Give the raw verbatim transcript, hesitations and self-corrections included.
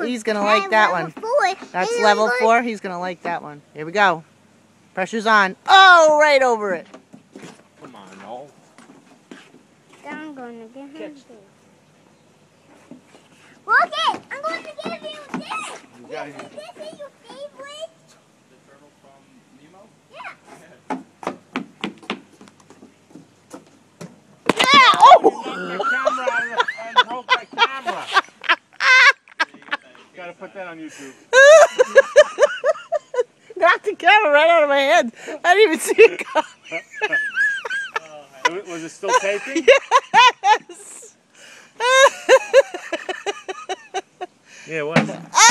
he's gonna like that one. Four. That's And level I'm four. He's gonna like that one. Here we go. Pressure's on. Oh, right over it. Come on, no. I'm going to give him Catch. this. Look it! I'm going to give you this! You got it. This is your favorite? The turtle from Nemo? Yeah. Yeah! Oh! The camera and, and broke my camera. Gotta put that on YouTube. Knocked the camera right out of my hand. I didn't even see it come. Was it still taping? Yes! Yeah, it was. Ah!